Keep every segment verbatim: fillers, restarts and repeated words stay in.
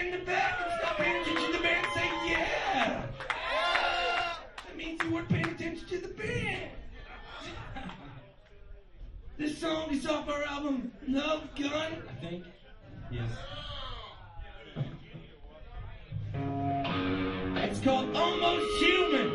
in the back and stop paying attention to the band, say yeah. That means you weren't paying attention to the band. This song is off our album, Love Gun. I think. Yes. It's called Almost Human.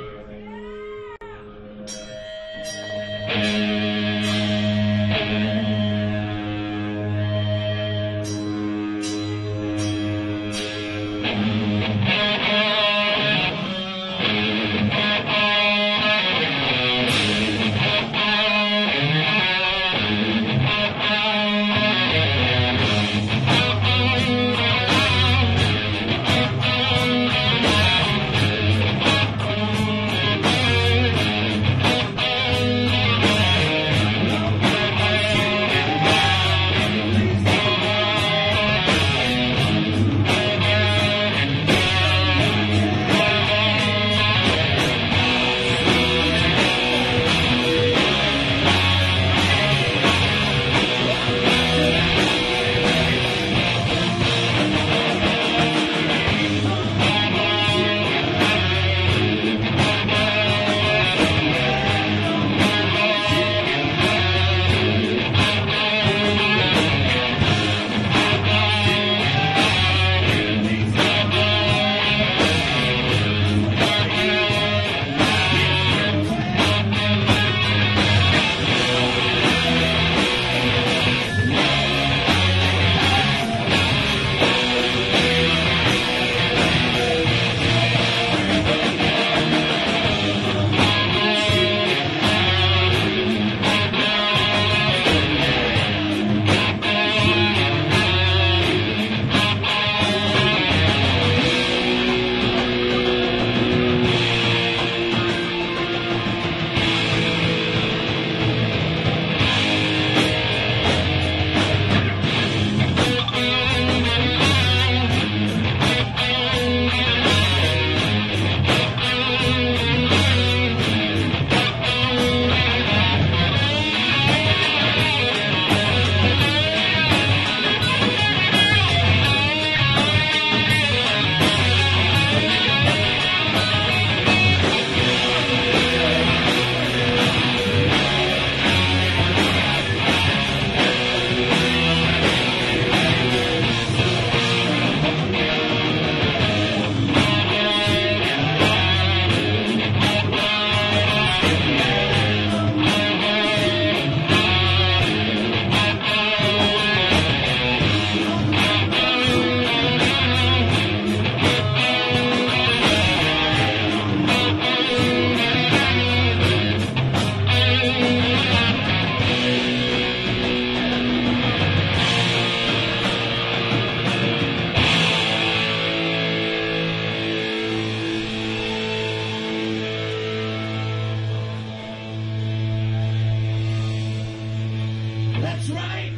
That's right.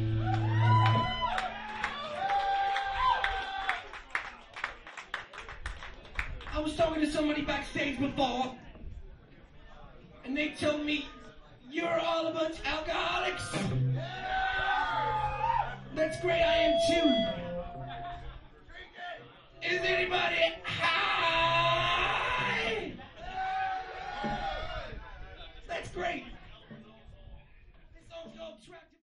I was talking to somebody backstage before, and they told me, you're all a bunch of alcoholics. That's great, I am too. Is anybody high? That's great.